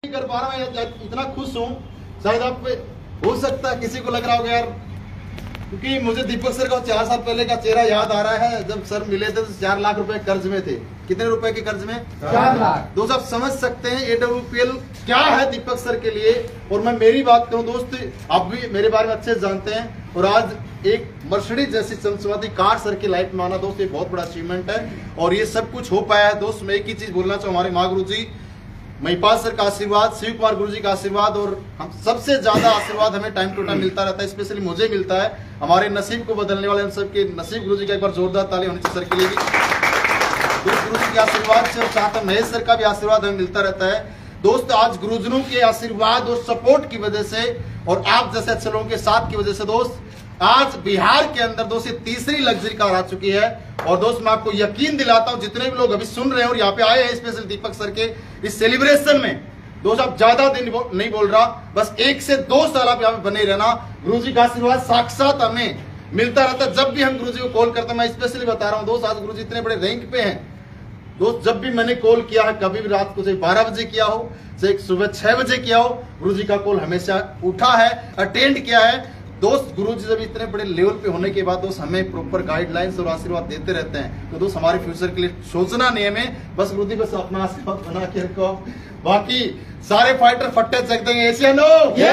कर पा रहा हूँ, इतना खुश हूँ। शायद आप हो सकता है किसी को लग रहा होगा यार, क्योंकि मुझे दीपक सर का 4 साल पहले का चेहरा याद आ रहा है। जब सर मिले थे तो 4 लाख रुपए कर्ज में थे। कितने रुपए के कर्ज में? 4 लाख। दोस्त आप समझ सकते हैं AWPL क्या है दीपक सर के लिए। और मैं मेरी बात करूं दोस्त, आप भी मेरे बारे में अच्छे से जानते हैं। और आज एक मर्सिडीज जैसी चमचमाती कार सर की लाइफ में आना दोस्त, ये बहुत बड़ा अचीवमेंट है। और ये सब कुछ हो पाया है दोस्त। मैं एक ही चीज बोलना चाहूँ, हमारे माँ गुरु जी महिपाल सर का आशीर्वाद, शिव कुमार गुरु जी का आशीर्वाद, और हम सबसे ज्यादा आशीर्वाद हमें टाइम टू टाइम मिलता रहता है। स्पेशली मुझे मिलता है। हमारे नसीब को बदलने वाले हम सबके नसीब गुरु जी का एक बार जोरदार ताली होनी चाहिए सर के लिए भी। गुरु जी के आशीर्वाद से, और साथ में महेश सर का भी आशीर्वाद हमें मिलता रहता है दोस्त। आज गुरुजनों के आशीर्वाद और सपोर्ट की वजह से, और आप जैसे अच्छे लोगों के साथ की वजह से दोस्त, आज बिहार के अंदर दोस्त ये तीसरी लग्जरी कार आ चुकी है। और दोस्त मैं आपको यकीन दिलाता हूं, जितने भी लोग अभी सुन रहे हैं और यहाँ पे आए हैं स्पेशल दीपक सर के इस सेलिब्रेशन में, दोस्त आप ज्यादा दिन नहीं बोल रहा, बस 1 से 2 साल आप यहाँ पे बने रहना। गुरु जी का आशीर्वाद साक्षात हमें मिलता रहता है। जब भी हम गुरु जी को कॉल करते हैं, मैं स्पेशली बता रहा हूँ दोस्त, आज गुरु जी इतने बड़े रैंक पे हैं दोस्त। जब भी मैंने कॉल किया है, कभी भी रात को से 12 बजे किया हो, से सुबह 6 बजे किया हो, गुरु जी का कॉल हमेशा उठा है, अटेंड किया है दोस्त। गुरु जी जब इतने बड़े लेवल पे होने के बाद दोस्त हमें प्रॉपर गाइडलाइंस और आशीर्वाद देते रहते हैं। तो दोस्त हमारे फ्यूचर के लिए सोचना नहीं हमें, बस गुरु जी बस अपना आशीर्वाद बना के रखो। बाकी सारे फाइटर फट्टे चक देंगे, एशियनो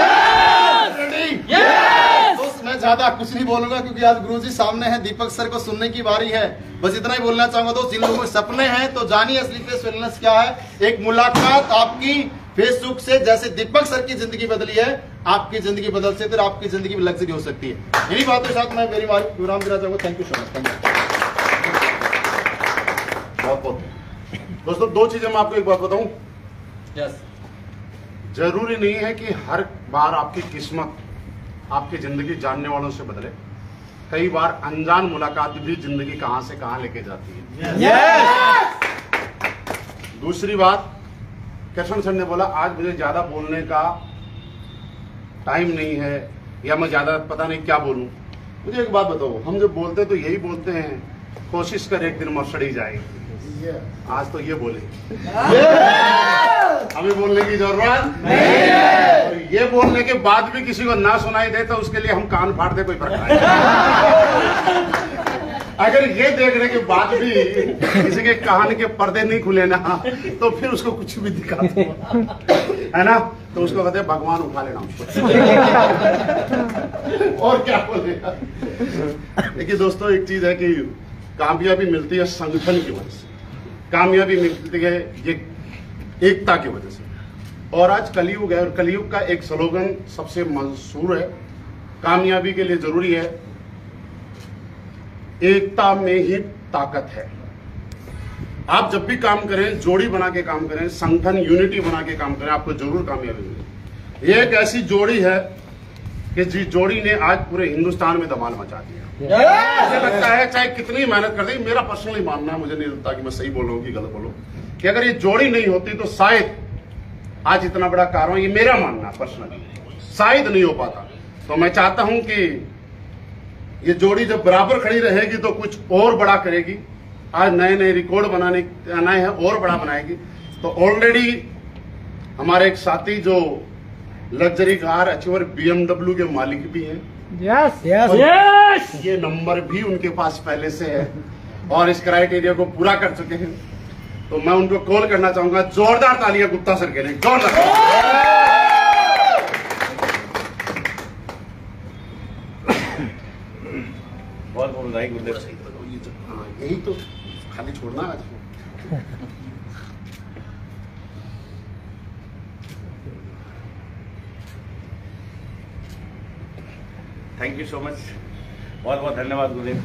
दोस्त। मैं ज्यादा कुछ नहीं बोलूंगा क्योंकि आज गुरु जी सामने है, दीपक सर को सुनने की बारी है। बस इतना ही बोलना चाहूंगा दोस्त, जिन लोगों के सपने हैं तो जानिए असली फेस वेलनेस क्या है। एक मुलाकात आपकी फेसबुक से, जैसे दीपक सर की जिंदगी बदली है, आपकी जिंदगी बदल सकती है, आपकी जिंदगी में लग्जरी हो सकती है। इन्हीं बातों के साथ मैं मेरी विराम देना चाहूंगा। Thank you so much. Thank you बहुत बहुत। दोस्तों 2 चीजें मैं आपको एक बात बताऊं। यस। जरूरी नहीं है कि हर बार आपकी किस्मत आपकी जिंदगी जानने वालों से बदले। कई बार अनजान मुलाकात भी जिंदगी कहां से कहां लेके जाती है। यस। दूसरी बात, कृष्ण सर ने बोला आज मुझे ज्यादा बोलने का टाइम नहीं है, या मैं ज्यादा पता नहीं क्या बोलूं। मुझे एक बात बताओ, हम जब बोलते तो यही बोलते हैं, कोशिश कर एक दिन मर्सिडीज आएगी। आज तो ये बोले, हमें बोलने की जरूरत नहीं है। और ये बोलने के बाद भी किसी को ना सुनाई दे तो उसके लिए हम कान फाड़ दे, कोई फर्क नहीं। अगर ये देखने के बाद भी किसी के कान के पर्दे नहीं खुले ना, तो फिर उसको कुछ भी दिखा है ना, तो उसको कहते हैं भगवान उठा लेना उसको। और क्या बोलेगा। देखिए दोस्तों, एक चीज है कि कामयाबी मिलती है संगठन की वजह से, कामयाबी मिलती है ये एकता की वजह से। और आज कलयुग है, और कलयुग का एक स्लोगन सबसे मशहूर है, कामयाबी के लिए जरूरी है एकता में ही ताकत है। आप जब भी काम करें, जोड़ी बना के काम करें, संगठन यूनिटी बना के काम करें, आपको जरूर कामयाबी मिलेगी। ये एक ऐसी जोड़ी है कि जिस जोड़ी ने आज पूरे हिंदुस्तान में धमाल मचा दिया। मुझे लगता है चाहे कितनी मेहनत कर दी, मेरा पर्सनली मानना है, मुझे नहीं लगता कि मैं सही बोल रहा हूं कि गलत बोल रहा हूं, कि अगर ये जोड़ी नहीं होती तो शायद आज इतना बड़ा कार्य, ये मेरा मानना पर्सनली, शायद नहीं हो पाता। तो मैं चाहता हूं कि ये जोड़ी जब बराबर खड़ी रहेगी तो कुछ और बड़ा करेगी। आज नए नए रिकॉर्ड बनाने आए हैं, और बड़ा बनाएगी। तो ऑलरेडी हमारे एक साथी जो लग्जरी कार अचीवर BMW के मालिक भी हैं। Yes yes yes. ये नंबर भी उनके पास पहले से है और इस क्राइटेरिया को पूरा कर चुके हैं। तो मैं उनको कॉल करना चाहूंगा। जोरदार तालियां गुप्ता सर के लिए, जोरदार। बहुत बहुत बधाई गुरुदेव। यही तो खाली छोड़ना आज। थैंक यू सो मच, बहुत बहुत धन्यवाद गुरुदेव।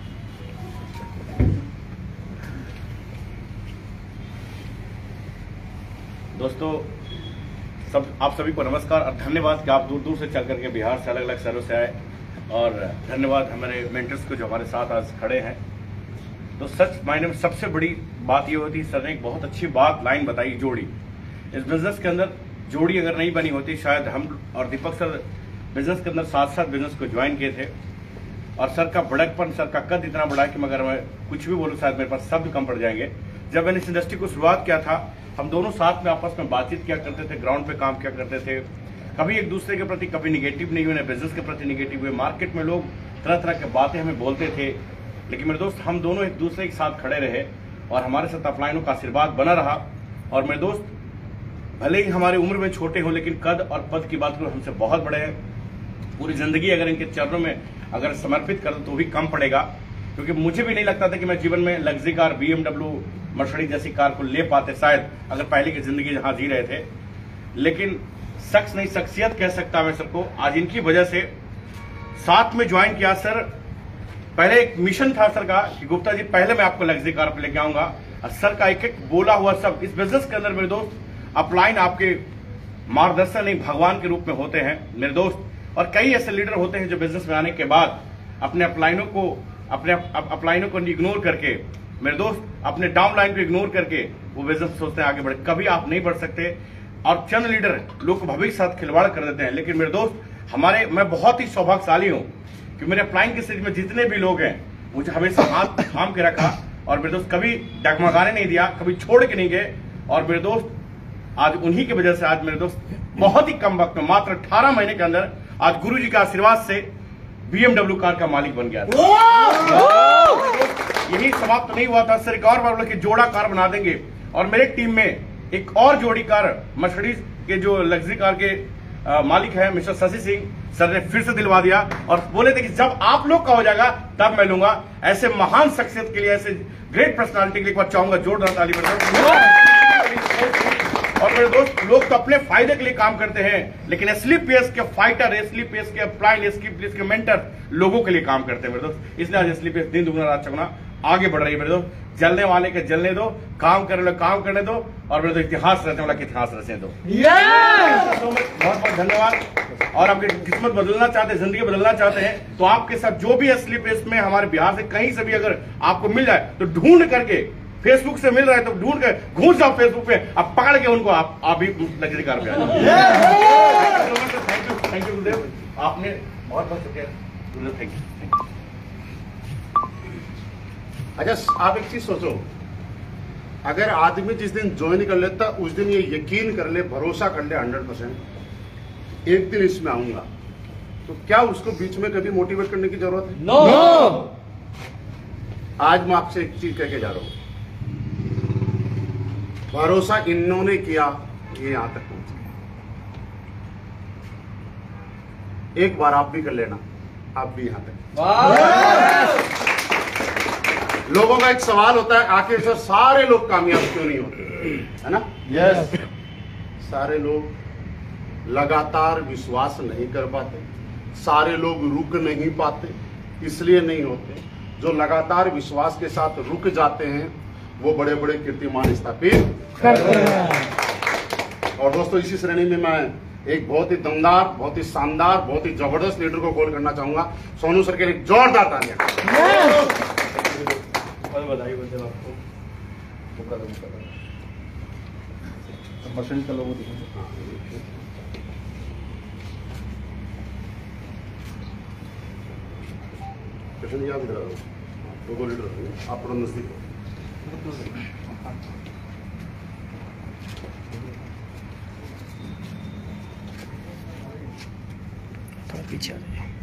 दोस्तों आप सभी को नमस्कार और धन्यवाद कि आप दूर दूर से चल करके बिहार से अलग अलग शहरों से आए। और धन्यवाद हमारे मेंटर्स को जो हमारे साथ आज खड़े हैं। तो सच मायने में सबसे बड़ी बात ये होती है, सर ने एक बहुत अच्छी बात लाइन बताई, जोड़ी। इस बिजनेस के अंदर जोड़ी अगर नहीं बनी होती, शायद हम और दीपक सर बिजनेस के अंदर साथ साथ बिजनेस को ज्वाइन किए थे। और सर का बड़कपन, सर का कद इतना बड़ा है कि मगर मैं कुछ भी बोलूँ शायद मेरे पास शब्द कम पड़ जाएंगे। जब मैंने इस इंडस्ट्री को शुरुआत किया था हम दोनों साथ में आपस में बातचीत किया करते थे, ग्राउंड पे काम किया करते थे, कभी एक दूसरे के प्रति कभी निगेटिव नहीं हुए, न बिजनेस के प्रति निगेटिव हुए। मार्केट में लोग तरह तरह की बातें हमें बोलते थे, लेकिन मेरे दोस्त हम दोनों एक दूसरे के साथ खड़े रहे और हमारे साथ अपलाइनों का आशीर्वाद बना रहा। और मेरे दोस्त भले ही हमारी उम्र में छोटे हो, लेकिन कद और पद की बात करो हमसे बहुत बड़े हैं। पूरी जिंदगी अगर इनके चरणों में अगर समर्पित कर तो भी कम पड़ेगा, क्योंकि मुझे भी नहीं लगता था कि मैं जीवन में लग्जरी कार, BMW, मर्सिडीज जैसी कार को ले पाते, शायद अगर पहले की जिंदगी जहां जी रहे थे। लेकिन शख्स नहीं, शख्सियत कह सकता मैं सबको। आज इनकी वजह से साथ में ज्वाइन किया। सर पहले एक मिशन था सर का कि गुप्ता जी पहले मैं आपको लग्जरी कार पे लेके आऊंगा। सर का एक एक बोला हुआ सब इस बिजनेस के अंदर मेरे दोस्त अपलाइन आपके मार्गदर्शन नहीं भगवान के रूप में होते हैं मेरे दोस्त। और कई ऐसे लीडर होते हैं जो बिजनेस में आने के बाद अपने अपलाइनों को इग्नोर करके मेरे दोस्त अपने डाउन लाइन को इग्नोर करके वो बिजनेस सोचते हैं आगे बढ़े। कभी आप नहीं बढ़ सकते और चंद लीडर लोग को भविष्य के साथ खिलवाड़ कर देते हैं। लेकिन मेरे दोस्त मैं बहुत ही सौभाग्यशाली हूं कि मेरे अपलाइन के स्टेज में जितने भी लोग हैं मुझे हमेशा हाथ थाम के रखा और मेरे दोस्त कभी डगमगाने नहीं दिया, कभी छोड़ के नहीं गए। और मेरे दोस्त आज उन्हीं की वजह से आज मेरे दोस्त बहुत ही कम वक्त में मात्र 18 महीने के अंदर आज गुरु जी के आशीर्वाद से BMW कार का मालिक बन गया था। यही समाप्त नहीं हुआ था सर, एक और बार कि जोड़ा कार बना देंगे। और मेरे टीम में एक और जोड़ी कार मर्सिडीज के जो लग्जरी कार के मालिक है मिस्टर शशि सिंह सर ने फिर से दिलवा दिया और बोले थे कि जब आप लोग का हो जाएगा तब मैं लूंगा। ऐसे महान शख्सियत के लिए, ऐसे ग्रेट पर्सनालिटी के लिए एक बार चाहूंगा जोरदार ताली और मेरे दोस्त लोग तो अपने फायदे के लिए काम करते हैं, लेकिन SLPS के फाइटर, SLPS के अपलाइन, SLPS के मेंटर लोगों के लिए काम करते हैं मेरे दोस्त। इसलिए आज SLPS दिन दुगुना रात चौगुना आगे बढ़ रही है मेरे दोस्त। जलने वाले के जलने दो, काम करने वाले काम करने दो और मेरे दोस्त इतिहास रचने वाला के इतिहास रचने दो। बहुत बहुत धन्यवाद। और आपकी किस्मत बदलना चाहते हैं, जिंदगी बदलना चाहते हैं तो आपके साथ जो भी SLPS में हमारे बिहार से कहीं से भी अगर आपको मिल जाए तो ढूंढ करके, फेसबुक से मिल रहा है तो ढूंढ कर घुस जाओ फेसबुक पे, अब पकड़ के उनको आप भी लग्जरी कार पे आ जाओ। थैंक यू गुरुदेव, आपने बहुत बहुत शुक्रिया गुरुदेव, थैंक यू। अच्छा आप एक चीज सोचो, अगर आदमी जिस दिन ज्वाइन कर लेता उस दिन ये यकीन कर ले, भरोसा कर ले 100% एक दिन इसमें आऊंगा, तो क्या उसको बीच में कभी मोटिवेट करने की जरूरत है? नो। आज मैं आपसे एक चीज कह के जा रहा हूं, भरोसा इन्होंने किया ये यहां तक पहुंचे। एक बार आप भी कर लेना, आप भी यहां तक। लोगों का एक सवाल होता है आखिर सर सारे लोग कामयाब क्यों नहीं होते, है ना? यस। सारे लोग लगातार विश्वास नहीं कर पाते, सारे लोग रुक नहीं पाते, इसलिए नहीं होते। जो लगातार विश्वास के साथ रुक जाते हैं वो बड़े बड़े कीर्तिमान स्थापित करते हैं। और दोस्तों इसी श्रेणी में मैं एक बहुत ही दमदार, बहुत ही शानदार, बहुत ही जबरदस्त लीडर को कॉल करना चाहूंगा। सोनू सर के लिए जोरदार तालियां। बधाई बोलते हैं आपको। मशीन का लोगो याद करा दो लीडर आप नजदीक पीछे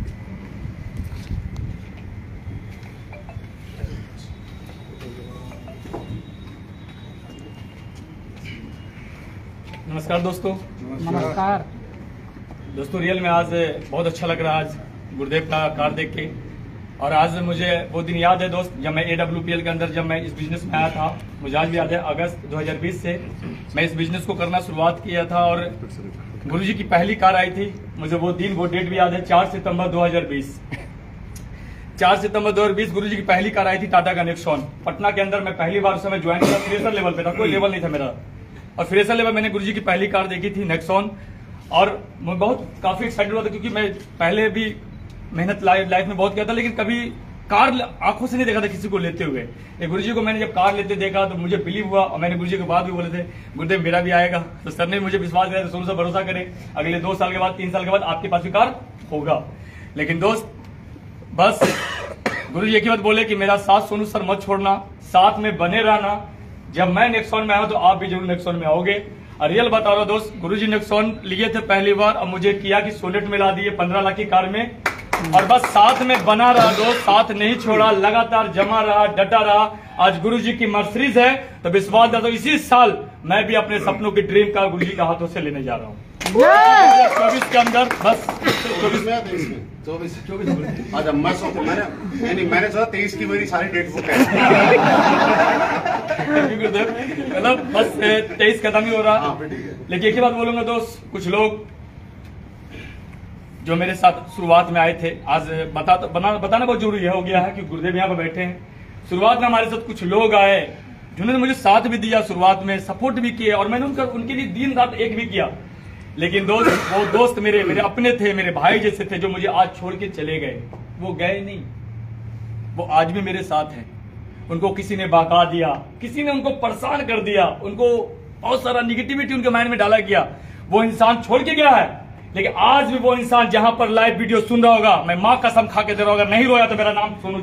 नमस्कार दोस्तों। नमस्कार दोस्तों रियल में आज बहुत अच्छा लग रहा है आज गुरुदेव का कार देख के। और आज मुझे वो दिन याद है दोस्त जब मैं AWPL के अंदर जब मैं इस बिजनेस में आया था, मुझे आज भी याद है अगस्त 2020 से मैं इस बिजनेस को करना शुरुआत किया था। और गुरुजी की पहली कार आई थी, मुझे वो दिन वो डेट भी याद है, 4 सितंबर 2020। 4 सितंबर 2020 गुरुजी की पहली कार आई थी टाटा का नेक्सॉन। पटना के अंदर मैं पहली बार उस समय ज्वाइन किया, फ्रेशर लेवल पे था, कोई लेवल नहीं था मेरा। और फ्रेशर लेवल मैंने गुरुजी की पहली कार देखी थी नेक्सॉन और मैं बहुत काफी एक्साइटेड हुआ था क्योंकि मैं पहले भी मेहनत लाइफ में बहुत किया था, लेकिन कभी कार आंखों से नहीं देखा था किसी को लेते हुए। गुरुजी को मैंने जब कार लेते देखा तो मुझे बिलीव हुआ और मैंने गुरुजी के बाद भी बोले थे गुरुदेव मेरा भी आएगा। तो सर ने मुझे विश्वास दिया, सोनू सर भरोसा करें अगले 2 साल के बाद 3 साल के बाद आपके पास भी कार होगा। लेकिन दोस्त बस गुरुजी एक ही बात बोले कि मेरा साथ सोनू सर मत छोड़ना, साथ में बने रहना, जब मैं नेक्सॉन में आया तो आप भी जरूर नेक्सॉन में आओगे। और रियल बता रहा हूं दोस्त, गुरुजी नेक्सॉन लिए थे पहली बार, अब मुझे किया कि सोनेट मिला दिए 15 लाख की कार में, और बस साथ में बना रहा दोस्त, साथ नहीं छोड़ा, लगातार जमा रहा, डटा रहा। आज गुरुजी की मर्सिडीज है तो विश्वास था, तो इसी साल मैं भी अपने सपनों की ड्रीम कार गुरुजी के हाथों से लेने जा रहा हूँ 24 के अंदर। बस 24 में या 23 में? 24। अच्छा, मैंने सोचा 23 की मेरी सारी डेट बुक है। मतलब बस 23 खत्म ही हो रहा। हाँ, ठीक है। लेकिन एक ही बात बोलूंगा दोस्त, कुछ लोग जो मेरे साथ शुरुआत में आए थे, आज बताना बहुत जरूरी हो गया है कि गुरुदेव यहाँ पर बैठे हैं। शुरुआत में हमारे साथ कुछ लोग आए जिन्होंने मुझे साथ भी दिया, शुरुआत में सपोर्ट भी किया, और मैंने उनके लिए दिन रात एक भी किया। लेकिन दोस्त, वो दोस्त मेरे अपने थे, मेरे भाई जैसे थे, जो मुझे आज छोड़ के चले गए, वो गए नहीं, वो आज भी मेरे साथ हैं। उनको किसी ने बहका दिया, किसी ने उनको परेशान कर दिया, उनको बहुत सारा निगेटिविटी उनके माइंड में डाला गया, वो इंसान छोड़ के गया है। लेकिन आज भी वो इंसान जहां पर लाइव वीडियो सुन रहा होगा, मैं मां कसम खा के दे रहा हूं, अगर नहीं रोया तो मेरा नाम सोनू।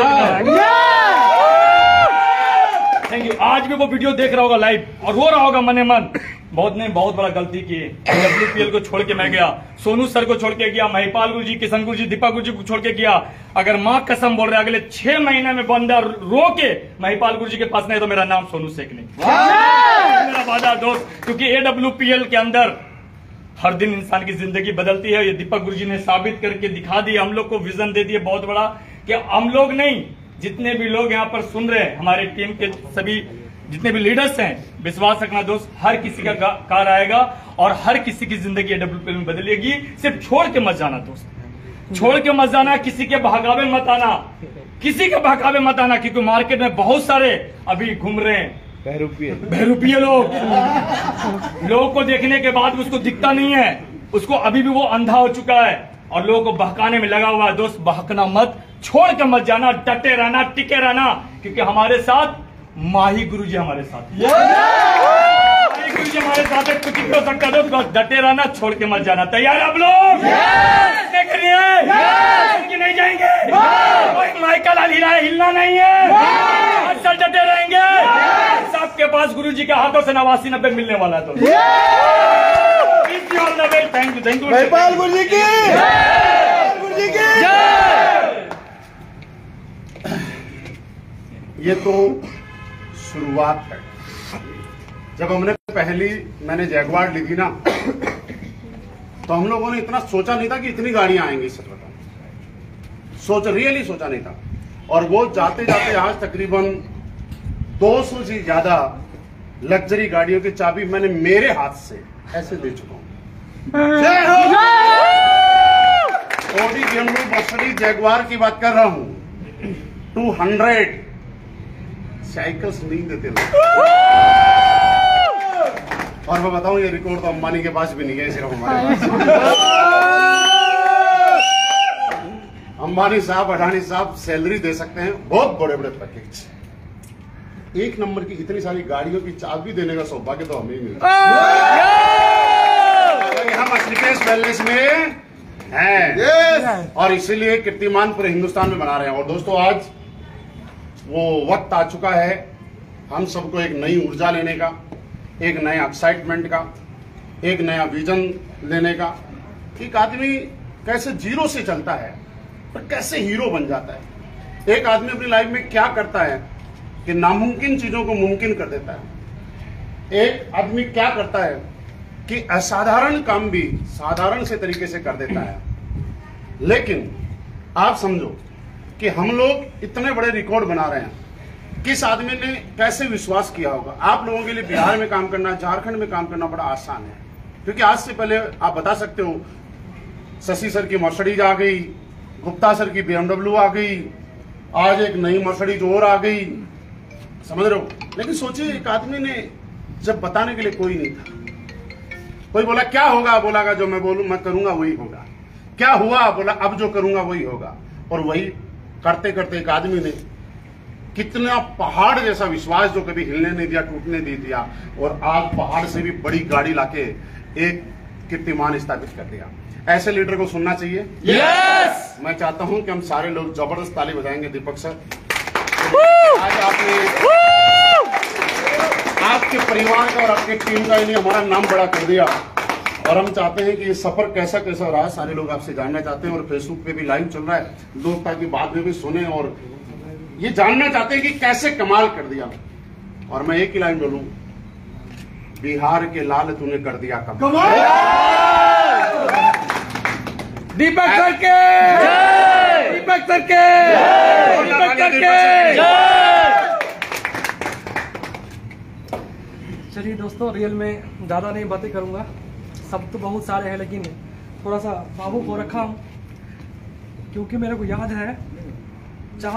Thank you. आज भी वो वीडियो देख रहा होगा लाइव और रो रहा होगा मने मन, बहुत बड़ा गलती की है। WPL को छोड़ के मैं गया, सोनू सर को छोड़ के गया, महिपाल गुरु जी, किशन गुरु जी, दीपक गुरु जी को छोड़ के गया। अगर मां कसम बोल रहे अगले 6 महीने में बंदा रो के महिपाल गुरु जी के पास नहीं तो मेरा नाम सोनू शेख नहीं। मेरा वादा दोस्त, क्योंकि AWPL के अंदर हर दिन इंसान की जिंदगी बदलती है। ये दीपक गुरु जी ने साबित करके दिखा दिया, हम लोग को विजन दे दिए बहुत बड़ा, कि हम लोग नहीं, जितने भी लोग यहाँ पर सुन रहे हैं, हमारे टीम के सभी जितने भी लीडर्स हैं, विश्वास रखना दोस्त, हर किसी का कार आएगा और हर किसी की जिंदगी AWPL में बदलेगी। सिर्फ छोड़ के मत जाना दोस्त, छोड़ के मत जाना, किसी के बहकावे मत आना, किसी के बहकावे मत आना, क्योंकि मार्केट में बहुत सारे अभी घूम रहे हैं बहरूपिये लोगों को देखने के बाद उसको दिखता नहीं है, उसको अभी भी वो अंधा हो चुका है और लोगों को बहकाने में लगा हुआ है। दोस्त, बहकना मत, छोड़ के मत जाना, डटे रहना, टिके रहना, क्योंकि हमारे साथ माही गुरु जी हमारे साथ माही गुरु जी हमारे साथ है, कुछ हो सकता है। दोस्त, डटे रहना, छोड़ के मत जाना। तैयार आप लोग? कि नहीं जाएंगे? कोई माइकल हिलना नहीं है, अक्सर डटे रहेंगे। सबके पास गुरु जी के हाथों से 89-90 मिलने वाला है। तो थैंक यू महिपाल गुरु जी की ये तो शुरुआत है। जब मैंने जैगवार ली थी ना, तो हम लोगों ने इतना सोचा नहीं था कि इतनी गाड़ियां आएंगी। सच बताऊं, रियली सोचा नहीं था। और वो जाते जाते आज तकरीबन 200 से ज्यादा लग्जरी गाड़ियों की चाबी मैंने मेरे हाथ से ऐसे दे चुका हूं। ऑडी, BMW, मर्सिडीज, जैगवार की बात कर रहा हूं। 200 साइकिल्स नहीं देते लोग। और मैं बताऊं, ये रिकॉर्ड तो अंबानी के पास भी नहीं है, सिर्फ हमारे पास। अंबानी साहब, अडानी साहब सैलरी दे सकते हैं, बहुत बड़े बड़े पैकेज, 1 नंबर की इतनी सारी गाड़ियों की चाबी देने का सौभाग्य तो हमें ही मिलता है। हम असलीकेश वेलनेस में हैं और इसीलिए कीर्तिमान पूरे हिंदुस्तान में बना रहे हैं। और दोस्तों, आज वो वक्त आ चुका है हम सबको एक नई ऊर्जा लेने का, एक नया एक्साइटमेंट का, एक नया विजन लेने का। एक आदमी कैसे जीरो से चलता है और कैसे हीरो बन जाता है। एक आदमी अपनी लाइफ में क्या करता है कि नामुमकिन चीजों को मुमकिन कर देता है। एक आदमी क्या करता है कि असाधारण काम भी साधारण से तरीके से कर देता है। लेकिन आप समझो कि हम लोग इतने बड़े रिकॉर्ड बना रहे हैं, किस आदमी ने कैसे विश्वास किया होगा। आप लोगों के लिए बिहार में काम करना, झारखंड में काम करना बड़ा आसान है, क्योंकि आज से पहले आप बता सकते हो, शशि सर की मर्सिडीज आ गई, गुप्ता सर की BMW आ गई, आज एक नई मर्सिडीज और आ गई, समझ रहे हो। लेकिन सोचिए, एक आदमी ने जब बताने के लिए कोई नहीं था, कोई बोला क्या होगा, बोला जो मैं बोलूं मैं करूंगा वही होगा। क्या हुआ, बोला अब जो करूंगा वही होगा। और वही करते करते एक आदमी ने कितना पहाड़ जैसा विश्वास जो कभी हिलने नहीं दिया, टूटने नहीं दिया, और आज पहाड़ से भी बड़ी गाड़ी लाके एक कीर्तिमान स्थापित कर दिया। ऐसे लीडर को सुनना चाहिए। यस, मैं चाहता हूं कि हम सारे लोग जबरदस्त ताली बजाएंगे दीपक सर। आज आपने आपके परिवार का और आपके टीम का इन्हें हमारा नाम बड़ा कर दिया। और हम चाहते हैं कि ये सफर कैसा कैसा रहा, सारे लोग आपसे जानना चाहते हैं। और फेसबुक पे भी लाइव चल रहा है, लोग ताकि बाद में भी सुने और ये जानना चाहते हैं कि कैसे कमाल कर दिया। और मैं एक ही लाइन बोलूं, बिहार के लाल तूने कर दिया कमाल। दीपक सर के दीपक सर के दीपक सर के। चलिए दोस्तों, रियल में ज़्यादा नहीं बातें करूँगा, सब तो बहुत सारे हैं, लेकिन थोड़ा सा भावुक हो रखा हूँ क्योंकि मेरे को याद है 4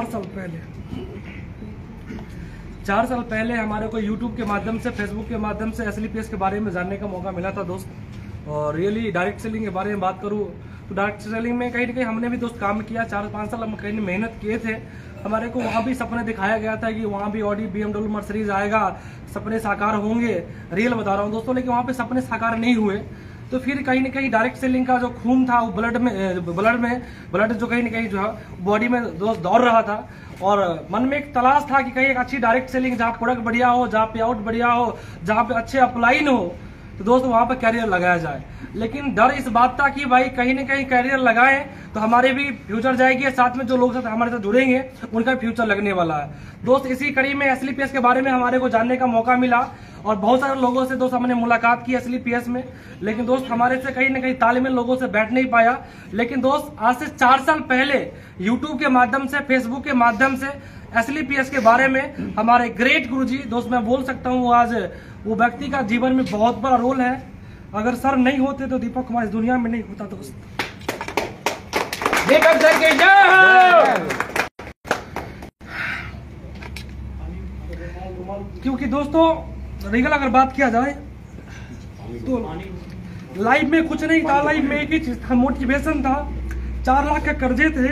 साल पहले हमारे को YouTube के माध्यम से, Facebook के माध्यम से SLPS के बारे में जानने का मौका मिला था दोस्त। और रियली डायरेक्ट सेलिंग के बारे में बात करूँ तो डायरेक्ट सेलिंग में कहीं ना कहीं हमने भी दोस्त काम किया, 4-5 साल हम कहीं मेहनत किए थे। हमारे को वहाँ भी सपने दिखाया गया था कि वहाँ भी ऑडी, BMW, मर्सिडीज आएगा, सपने साकार होंगे। रियल बता रहा हूँ दोस्तों, लेकिन वहाँ पे सपने साकार नहीं हुए। तो फिर कहीं ना कहीं डायरेक्ट सेलिंग का जो खून था वो ब्लड जो कहीं ना कहीं जो है बॉडी में दोस्त दौड़ रहा था। और मन में एक तलाश था कि कहीं एक अच्छी डायरेक्ट सेलिंग, जहाँ प्रोडक्ट बढ़िया हो, जहाँ पे आउट बढ़िया हो, जहाँ पे अच्छे अपलाइन हो, तो दोस्त वहाँ पे कैरियर लगाया जाए। लेकिन डर इस बात था कि भाई कहीं ना कहीं कैरियर लगाएं तो हमारे भी फ्यूचर जाएगी, साथ में जो लोग हमारे साथ जुड़ेंगे उनका फ्यूचर लगने वाला है। दोस्त इसी कड़ी में SLPS के बारे में हमारे को जानने का मौका मिला और बहुत सारे लोगों से दोस्त हमने मुलाकात की SLPS में। लेकिन दोस्त हमारे से कहीं ना कहीं तालमेल लोगों से बैठ नहीं पाया। लेकिन दोस्त आज से 4 साल पहले YouTube के माध्यम से, Facebook के माध्यम से SLPS के बारे में हमारे ग्रेट गुरुजी, दोस्त मैं बोल सकता हूँ आज वो व्यक्ति का जीवन में बहुत बड़ा रोल है। अगर सर नहीं होते तो दीपक कुमार इस दुनिया में नहीं होता दोस्त। दीपक सर के जय। क्योंकि दोस्तों रियल अगर बात किया जाए तो लाइफ में कुछ नहीं था, लाइफ में एक ही चीज था, मोटिवेशन था। 4 लाख के कर्जे थे,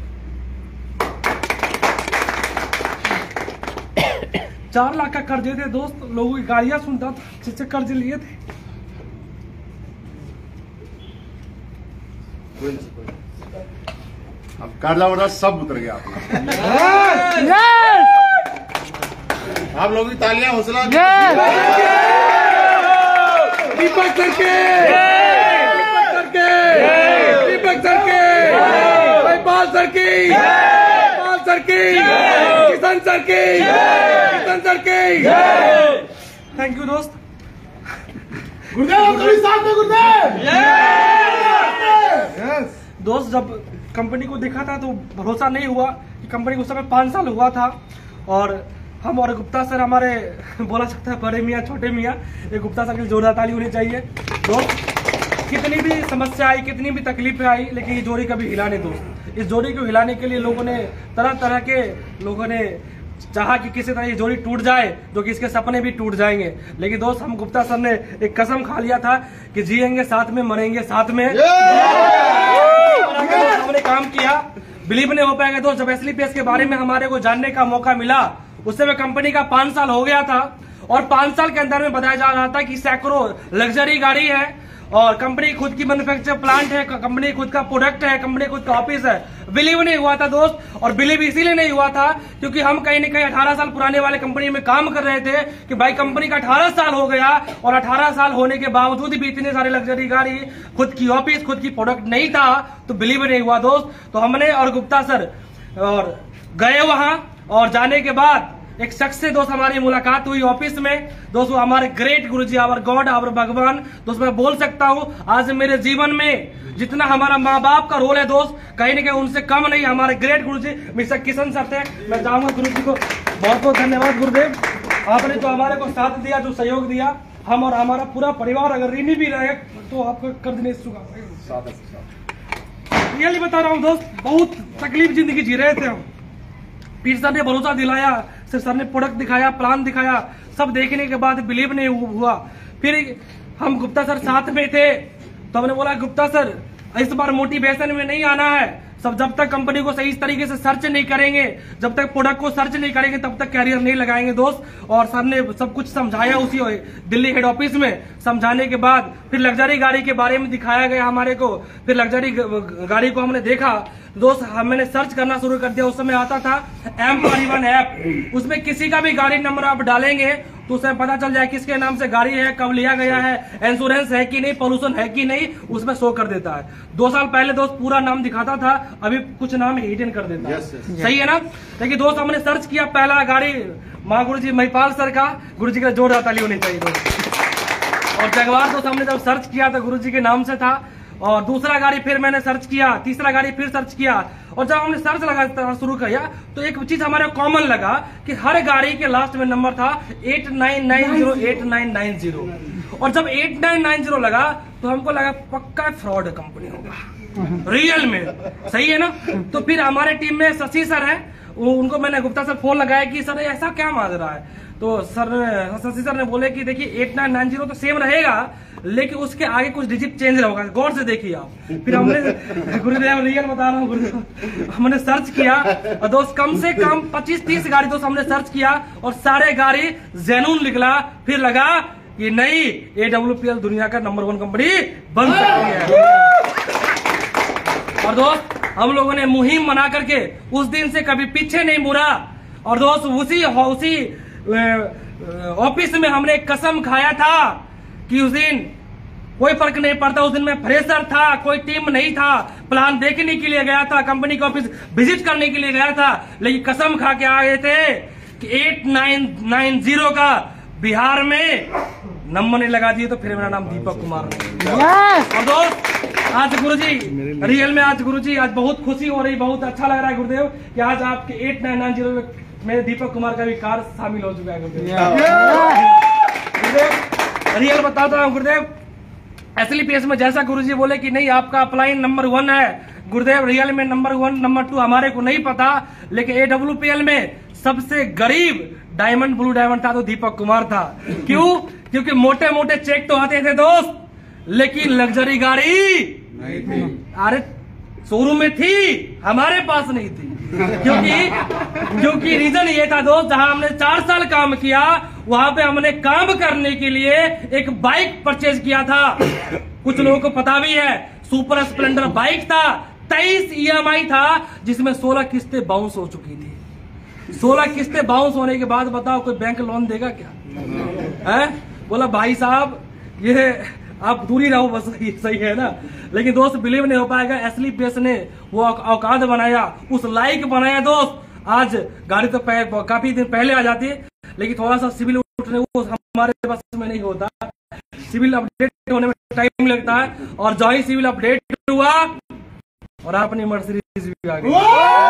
4 लाख का कर्जे थे दोस्त। लोगों की गालियां सुनता था जिससे कर्ज लिए थे। अब कर्जा वर्जा सब उतर गया आप लोगों की तालियां, हौसला। दीपक सर के दीपक सर के दीपक सर के पाल सर की पाल सर की किशन सर की किशन सर की। थैंक यू दोस्त। गुरुदेव साथ में गुरुदेव। दोस्त जब कंपनी को देखा था तो भरोसा नहीं हुआ कि कंपनी को उस समय 5 साल हुआ था। और हम और गुप्ता सर हमारे बोला जाता है बड़े मियाँ छोटे मियाँ, ये गुप्ता सर की जोरदार ताली होनी चाहिए। दोस्त कितनी भी समस्या आई, कितनी भी तकलीफें आई, लेकिन ये जोड़ी कभी हिला नहीं दोस्त। इस जोड़ी को हिलाने के लिए लोगों ने तरह तरह के लोगों ने चाहा कि किसी तरह ये जोड़ी टूट जाए, जो कि इसके सपने भी टूट जाएंगे। लेकिन दोस्त हम गुप्ता सर ने एक कसम खा लिया था कि जिएंगे साथ में, मरेंगे साथ में। हमने काम किया, बिलीव नहीं हो पाएगा दोस्त। जब SLPS के बारे में हमारे को जानने का मौका मिला, उस समय कंपनी का 5 साल हो गया था और 5 साल के अंदर में बताया जा रहा था कि सैकड़ों लग्जरी गाड़ी है और कंपनी खुद की मैन्युफैक्चर प्लांट है, कंपनी खुद का प्रोडक्ट है, कंपनी खुद का ऑफिस है। बिलीव नहीं हुआ था दोस्त। और बिलीव इसीलिए नहीं हुआ था क्योंकि हम कहीं न कहीं 18 साल पुराने वाले कंपनी में काम कर रहे थे कि भाई कंपनी का 18 साल हो गया और 18 साल होने के बावजूद भी इतने सारे लग्जरी गाड़ी, खुद की ऑफिस, खुद की प्रोडक्ट नहीं था, तो बिलीव नहीं हुआ दोस्त। तो हमने और गुप्ता सर और गए वहां और जाने के बाद एक शख्स से दोस्त हमारी मुलाकात हुई ऑफिस में। दोस्तों हमारे ग्रेट गुरुजी, आवर गॉड, आवर भगवान। दोस्त मैं बोल सकता हूँ आज मेरे जीवन में जितना हमारा माँ बाप का रोल है दोस्त, कहीं न कहीं उनसे कम नहीं हमारे ग्रेट गुरुजी मिस्टर किशन सर थे। मैं चाहूंगा गुरुजी को बहुत बहुत धन्यवाद। गुरुदेव आपने जो हमारे को साथ दिया, जो सहयोग दिया, हम और हमारा पूरा परिवार अगर ऋणी भी रहे तो आपको कर्ज नहीं चुका। रियली बता रहा हूँ दोस्त, बहुत तकलीफ जिंदगी जी रहे थे हम। पीर सर ने भरोसा दिलाया, सिर्फ सर ने प्रोडक्ट दिखाया, प्लान दिखाया, सब देखने के बाद बिलीव नहीं हुआ। फिर हम गुप्ता सर साथ में थे तो हमने बोला गुप्ता सर इस बार मोटिवेशन में नहीं आना है, सब जब तक कंपनी को सही तरीके से सर्च नहीं करेंगे, जब तक प्रोडक्ट को सर्च नहीं करेंगे तब तक कैरियर नहीं लगाएंगे दोस्त। और सर ने सब कुछ समझाया उसी दिल्ली हेड ऑफिस में। समझाने के बाद फिर लग्जरी गाड़ी के बारे में दिखाया गया हमारे को। फिर लग्जरी गाड़ी को हमने देखा, दोस्त मैंने सर्च करना शुरू कर दिया। उस समय आता था एम परिवहन ऐप, उसमें किसी का भी गाड़ी नंबर आप डालेंगे तो उसमें पता चल जाए किसके नाम से गाड़ी है, कब लिया गया है, इंश्योरेंस है कि नहीं, पॉल्यूशन है कि नहीं, उसमें शो कर देता है। 2 साल पहले दोस्त पूरा नाम दिखाता था, अभी कुछ नाम हिडन कर देता है। सही है ना। देखिए दोस्त हमने सर्च किया, पहला गाड़ी माँ गुरु जी महिपाल सर का, गुरु जी का जोरदार ताली होनी चाहिए दोस्त। और जगवार दोस्त हमने जब सर्च किया तो गुरु जी के नाम से था। और दूसरा गाड़ी फिर मैंने सर्च किया, तीसरा गाड़ी फिर सर्च किया, और जब हमने सर्च लगा शुरू किया तो एक चीज हमारे कॉमन लगा कि हर गाड़ी के लास्ट में नंबर था 8990 और जब 8990 लगा तो हमको लगा पक्का फ्रॉड कंपनी होगा रियल में। सही है ना। तो फिर हमारे टीम में शशि सर है, उनको मैंने गुप्ता सर फोन लगाया कि सर ऐसा क्या माजरा है। तो शशि सर ने बोले कि देखिए 8990 तो सेम रहेगा लेकिन उसके आगे कुछ डिजिट चेंज होगा, गौर से देखिए आप। फिर हमने गुरुदेव रियल बता रहा हूँ गुरुदेव, हमने सर्च किया और दोस्त कम से कम 25-30 गाड़ी दोस्त हमने सर्च किया और सारे गाड़ी जेन्युइन निकला। फिर लगा कि नहीं, AWPL दुनिया का नंबर 1 कंपनी बन सकती है। और दोस्त हम लोगों ने मुहिम बना करके उस दिन से कभी पीछे नहीं मुड़ा। और दोस्त उसी ऑफिस में हमने कसम खाया था कि उस दिन कोई फर्क नहीं पड़ता। उस दिन मैं फ्रेशर था, कोई टीम नहीं था, प्लान देखने के लिए गया था, कंपनी का ऑफिस विजिट करने के लिए गया था, लेकिन कसम खा के आ गए थे कि 8990 का बिहार में नंबर नहीं लगा दिए। तो फिर मेरा नाम दीपक कुमार है। और दोस्त आज गुरुजी रियल में, आज गुरुजी आज बहुत खुशी हो रही, बहुत अच्छा लग रहा है गुरुदेव कि आज आपके 8990 में दीपक कुमार का भी कार शामिल हो चुका है गुरुदेव। रियल बताता हूँ गुरुदेव, SLPS में जैसा गुरुजी बोले कि नहीं आपका अपलाइन नंबर 1 है गुरुदेव, रियल में नंबर 1 नंबर 2 हमारे को नहीं पता, लेकिन AWPL में सबसे गरीब डायमंड ब्लू डायमंड था तो दीपक कुमार था। क्यों? क्योंकि मोटे मोटे चेक तो आते थे दोस्त, लेकिन लग्जरी गाड़ी अरे शोरूम में थी, हमारे पास नहीं थी। क्योंकि रीजन ये था दोस्त, जहां हमने 4 साल काम किया वहां पे हमने काम करने के लिए एक बाइक परचेज किया था। कुछ लोगों को पता भी है, सुपर स्प्लेंडर बाइक था, 23 EMI था, जिसमें 16 किस्तें बाउंस हो चुकी थी। 16 किस्तें बाउंस होने के बाद बताओ कोई बैंक लोन देगा क्या? है बोला भाई साहब ये आप दूरी रहो बस, सही है ना। लेकिन दोस्त बिलीव नहीं हो पाएगा, SLPS ने वो औकात बनाया, उस लाइक बनाया दोस्त। आज गाड़ी तो काफी दिन पहले आ जाती है, लेकिन थोड़ा सा सिविल उठने वो हमारे पास में नहीं होता, सिविल अपडेट होने में टाइम लगता है। और जो ही सिविल अपडेट हुआ और अपनी मर्सिडीज भी आ गई।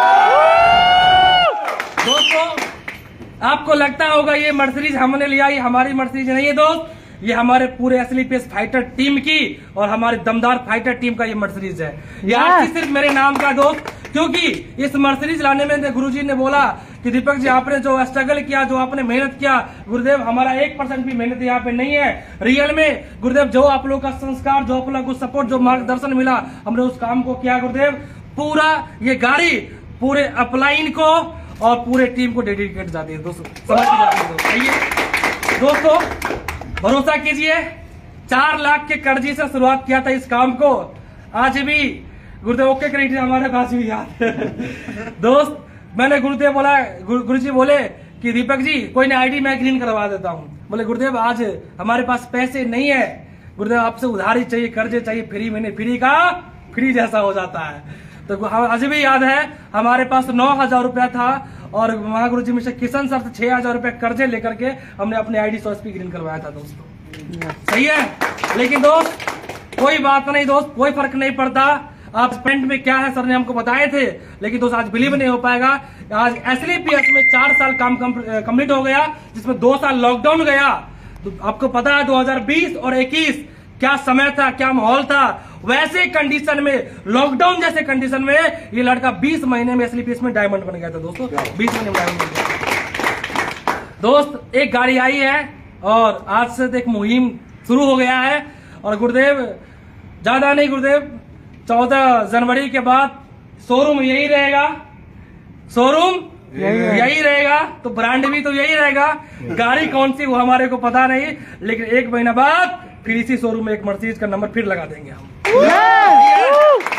दोस्तों आपको लगता होगा ये मर्सिडीज हमने लिया, ये हमारी मर्सिडीज नहीं है दोस्त, ये हमारे पूरे SLPS फाइटर टीम की और हमारे दमदार फाइटर टीम का ये मर्सिडीज है। ये आज सिर्फ मेरे नाम का दोस्त, क्योंकि इस मर्सिडीज लाने में गुरुजी ने बोला कि दीपक जी आपने जो स्ट्रगल किया, जो आपने मेहनत किया गुरुदेव, हमारा 1% भी मेहनत यहाँ पे नहीं है। रियल में गुरुदेव जो आप लोग का संस्कार, जो आप लोग को सपोर्ट, जो मार्गदर्शन मिला, हमने उस काम को किया गुरुदेव। पूरा ये गाड़ी पूरे अपलाइन को और पूरे टीम को डेडिकेट जाती है दोस्तों, समझ जाती है। दोस्तों भरोसा कीजिए, 4 लाख के कर्जी से शुरुआत किया था इस काम को, आज भी गुरुदेव ओके क्रेडिट हमारे पास भी याद है। दोस्त मैंने गुरुदेव बोला, गुरुजी बोले कि दीपक जी कोई ना आईडी मैं ग्रीन करवा देता हूँ। बोले गुरुदेव आज हमारे पास पैसे नहीं है गुरुदेव, आपसे उधारी चाहिए, कर्जे चाहिए, फ्री मैंने फ्री का फ्री जैसा हो जाता है। तो आज भी याद है हमारे पास 9,000 रुपया था और वहां गुरुजी मिस्टर किशन सर से 6,000 रुपया कर्जे लेकर के हमने अपने आईडी 100 ग्रीन करवाया था दोस्तों। सही है। लेकिन दोस्त कोई बात नहीं दोस्त, कोई फर्क नहीं पड़ता आप स्पेंट में क्या है, सर ने हमको बताए थे। लेकिन दोस्त आज बिलीव नहीं हो पाएगा, आज SLPS में 4 साल काम कंप्लीट हो गया, जिसमें 2 साल लॉकडाउन गया। तो आपको पता है 2020 और 21 क्या समय था, क्या माहौल था। वैसे कंडीशन में, लॉकडाउन जैसे कंडीशन में ये लड़का 20 महीने में SLPS में डायमंड बन गया था दोस्तों। 20 महीने में डायमंड बन गया दोस्त। एक गाड़ी आई है और आज से एक मुहिम शुरू हो गया है। और गुरुदेव ज्यादा नहीं गुरुदेव, 14 जनवरी के बाद शोरूम यही रहेगा, शोरूम यही रहेगा, तो ब्रांड भी तो यही रहेगा। गाड़ी कौन सी वो हमारे को पता नहीं, लेकिन 1 महीना बाद फिर इसी शोरूम में एक मर्सिडीज का नंबर फिर लगा देंगे हम।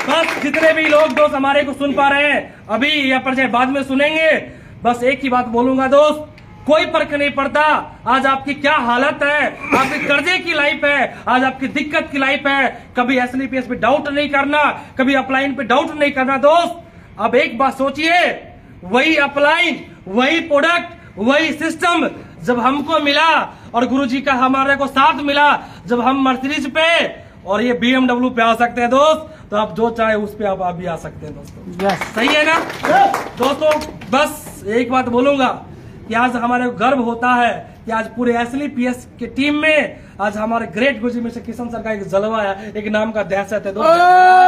बस जितने भी लोग दोस्त हमारे को सुन पा रहे हैं अभी या पर चाहे बाद में सुनेंगे, बस एक ही बात बोलूंगा दोस्त, कोई फर्क नहीं पड़ता आज आपकी क्या हालत है, आपके कर्जे की लाइफ है, आज आपकी दिक्कत की लाइफ है। कभी एसएलपीएस पे डाउट नहीं करना, कभी अपलाइन पे डाउट नहीं करना दोस्त। अब एक बात सोचिए, वही अपलाइन, वही प्रोडक्ट, वही सिस्टम जब हमको मिला और गुरुजी का हमारे को साथ मिला, जब हम मर्सिडीज पे और ये BMW पे आ सकते हैं दोस्त, तो आप जो चाहे उस पे आप भी आ सकते हैं दोस्तों। सही है ना दोस्तों। बस एक बात बोलूंगा कि आज हमारे को गर्व होता है कि आज पूरे एसएलपीएस की टीम में आज हमारे ग्रेट गुरुजी मिस्टर किशन सर का एक जलवा है, एक नाम का दहशत है दोस्तों।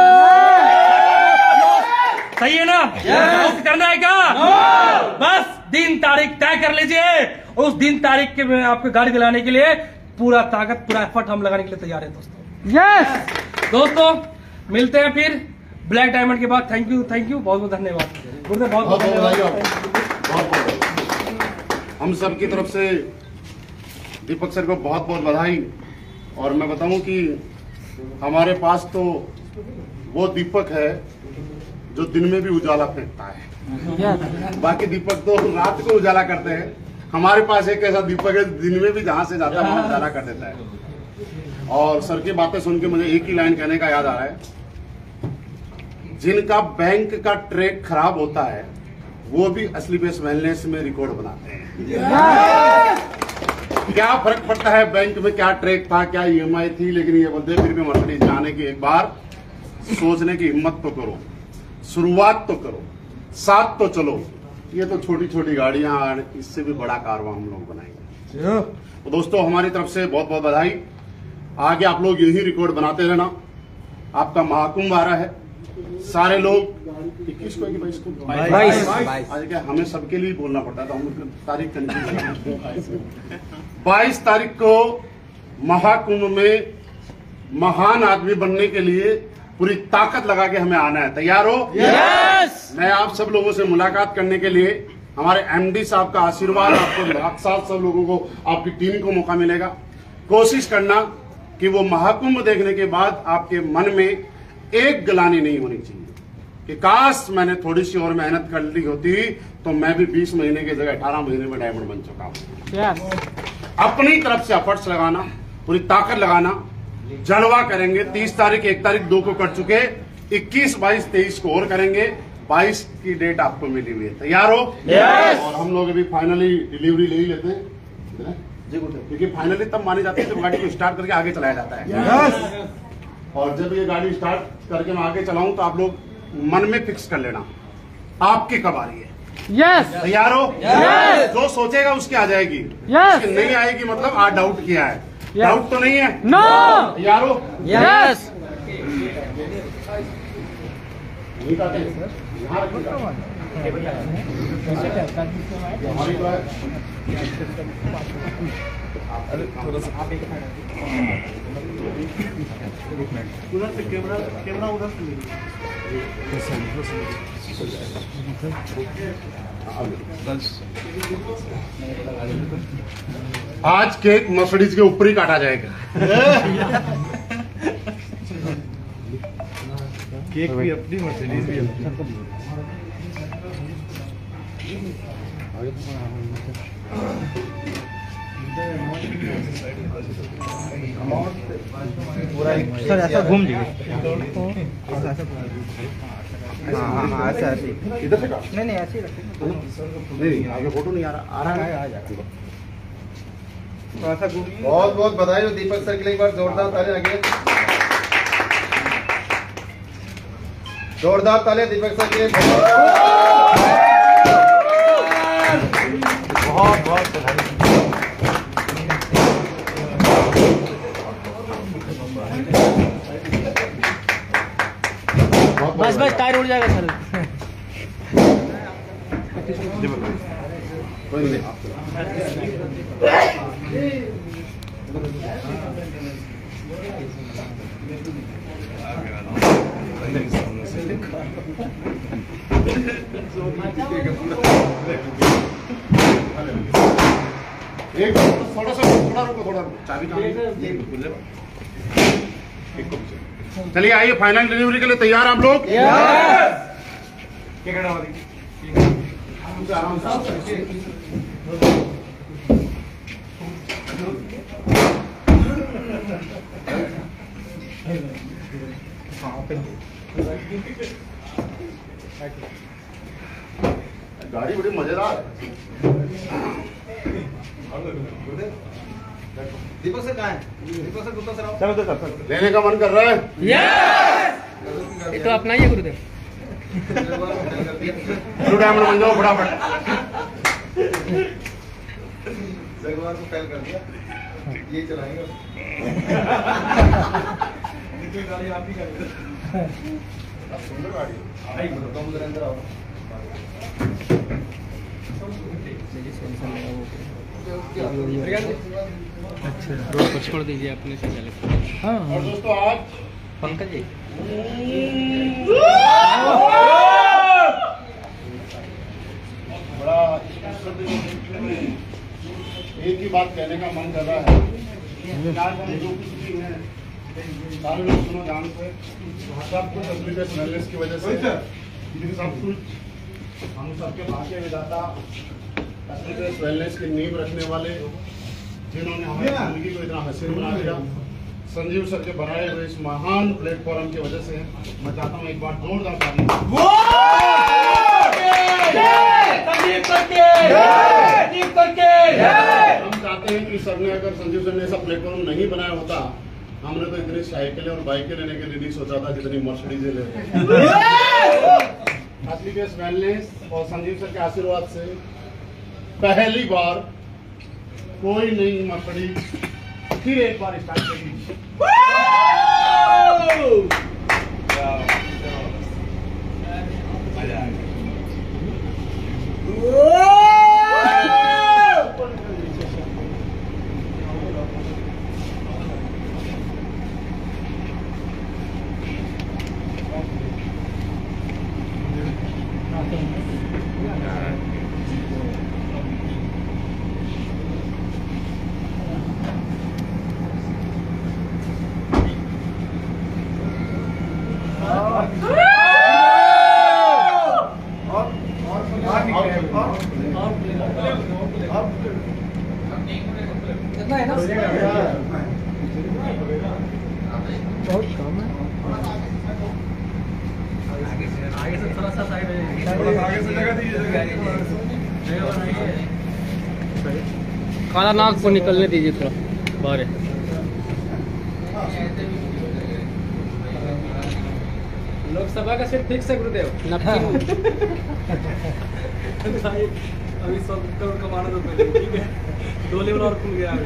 सही है ना? करना है क्या? बस दिन तारीख तय कर लीजिए, उस दिन तारीख के में आपको गाड़ी दिलाने के लिए पूरा ताकत, पूरा एफर्ट हम लगाने के लिए तैयार है दोस्तों। यस दोस्तों, मिलते हैं फिर ब्लैक डायमंड के बाद। थैंक यू, बहुत बहुत धन्यवाद गुरुदेव, बहुत बहुत धन्यवाद। हम सब की तरफ से दीपक सर को बहुत बहुत बधाई। और मैं बताऊं कि हमारे पास तो वो दीपक है जो दिन में भी उजाला फेंकता है, बाकी दीपक तो रात को उजाला करते हैं। हमारे पास एक ऐसा दीपक है दिन में भी जहां से जाता है वहां उजाला कर देता है। और सर की बातें सुन के मुझे एक ही लाइन कहने का याद आ रहा है, जिनका बैंक का ट्रैक खराब होता है वो भी एसएलपीएस वेलनेस में रिकॉर्ड बनाते हैं। क्या फर्क पड़ता है बैंक में क्या ट्रैक था, क्या ईएमआई थी, लेकिन ये बोलते फिर भी मर्सिडीज जाने की एक बार सोचने की हिम्मत तो करो, शुरुआत तो करो, साथ तो चलो। ये तो छोटी छोटी गाड़ियां, इससे भी बड़ा कारवां हम लोग बनाएंगे। तो दोस्तों हमारी तरफ से बहुत बहुत बधाई। आगे आप लोग यही रिकॉर्ड बनाते रहना। आपका महाकुंभ आ रहा है, सारे लोग 21 को 22 को आज क्या हमें सबके लिए बोलना पड़ता था, हम तारीख कंफ्यूज। 22 तारीख को महाकुंभ में महान आदमी बनने के लिए पूरी ताकत लगा के हमें आना है। तैयार हो? यस। मैं आप सब लोगों से मुलाकात करने के लिए हमारे एमडी साहब का आशीर्वाद, आपको साथ सब लोगों को, आपकी टीम को मौका मिलेगा। कोशिश करना कि वो महाकुंभ देखने के बाद आपके मन में एक गलानी नहीं होनी चाहिए कि काश मैंने थोड़ी सी और मेहनत कर ली होती तो मैं भी 20 महीने की जगह 18 महीने में डायमंड बन चुका हूं। अपनी तरफ से एफर्ट्स लगाना, पूरी ताकत लगाना, जलवा करेंगे। 30 तारीख, 1 तारीख 2 को कर चुके, 21, 22, 23 को और करेंगे। 22 की डेट आपको मिली हुई है। तैयार हो? और हम लोग अभी फाइनली डिलीवरी ले ही लेते हैं, क्योंकि फाइनली तब मानी जाती है जब गाड़ी को स्टार्ट करके आगे चलाया जाता है। और जब ये गाड़ी स्टार्ट करके मैं आगे चलाऊं तो आप लोग मन में फिक्स कर लेना आपकी कब आ रही है। यस। तैयार हो? यस। जो सोचेगा उसकी आ जाएगी। यस। नहीं आएगी मतलब आज डाउट किया है। डाउट तो नहीं है? नो। तैयार हो? यस। थोड़ा सा उधर से कैमरा उधर आज केक मर्सिडीज के ऊपर ही काटा जाएगा। केक भी अपनी, मर्सिडीज भी अपनी। सर ऐसा घूम लीजिए। हाँ ऐसा ऐसे इधर से नहीं ऐसे ही रखिए। नहीं आगे फोटो नहीं आ रहा है। तो ऐसा घूमिए। बहुत बहुत बधाई हो दीपक सर के लिए, एक बार जोरदार तालियां आगे, जोरदार तालियां दीपक सर के लिए। बहुत बहुत बधाई। बस बस टायर उड़ जाएगा सर। कोई नहीं। एक थोड़ा रुको, चाबी कहाँ है? चलिए आइए, फाइनल डिलीवरी के लिए तैयार आप लोग? गाड़ी बड़ी मजेदार है। दीपक सर कहाँ है? दीपक सर गुप्ता सर आओ। लेने का मन कर रहा है? ये तो अपना ही है गुरुदेव। ब्लू डायमंड बन जाओ फटाफट। जगवार को फेल कर दिया, ये चलाएंगे। गाड़ी आप ही कर, सुंदर गाड़ी। तुम उधर अंदर आओ। अच्छा छोड़ दीजिए अपने से पहले। हाँ और दोस्तों आज पंकज जी बड़ा एक ही बात कहने का मन कर रहा है। आज हम जो कुछ भी हैं, सारे लोग सुनो ध्यान से, सब कुछ एप्लीकेशन वेलनेस की वजह से, सब कुछ हम सबके भाग्य विधाता एप्लीकेशन वेलनेस की नींव रखने वाले, जिन्होंने हमारी जिंदगी को इतना हसीन बना दिया, संजीव सर के बनाए हुए इस महान प्लेटफॉर्म की वजह से मैं चाहता हूँ एक बार जोरदार ताली। हम चाहते हैं कि सर ने, अगर संजीव सर ने ऐसा प्लेटफॉर्म नहीं बनाया होता, हमने तो इतनी साइकिलें और बाइकें लेने के लिए नहीं सोचा था जितनी मर्सिडीजें लेते। एप्लीकेशन वेलनेस और संजीव सर के आशीर्वाद से पहली बार कोई नई मर्सिडीज फिर एक बार स्टार्ट करेगी। बहुत कम है। आगे से थोड़ा सा साइड आगे से जगह दीजिए। काला नाग को निकलने दीजिए थोड़ा बाहर। लोकसभा का सीट फिक्स है गुरुदेव। अभी 100 करोड़ कमाना तो पहले, ठीक है, 2 लेवल और खुल गया।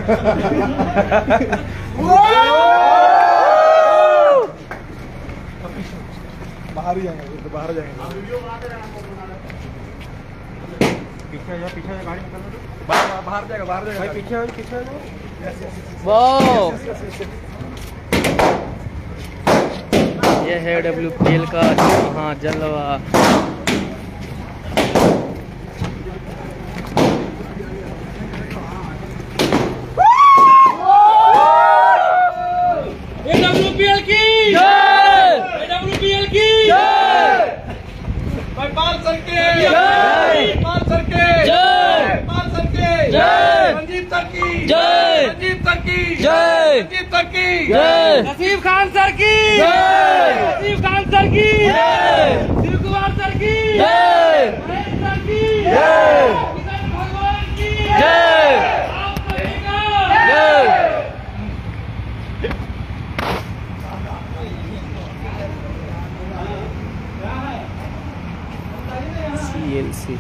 बाहर ही जाएंगे, तो बाहर जाएंगे। पीछे जा, पीछे गाड़ी निकल, बाहर जाएगा, बाहर जाएगा। भाई पीछे वाह, ये है WPL का हाँ जलवा। WPL की जय, WPL की जय, पाल सर के जय, पाल सर के जय, पाल सर के जय, रंजीत सर की जय, रंजीत सर की जय, रंजीत सर की जय, नसीब खान सर की जय, नसीब खान सर की जय, शिव कुमार सर की जय, महेश सर की जय, किशन भगवान की जय, आप सभी का जय। CLC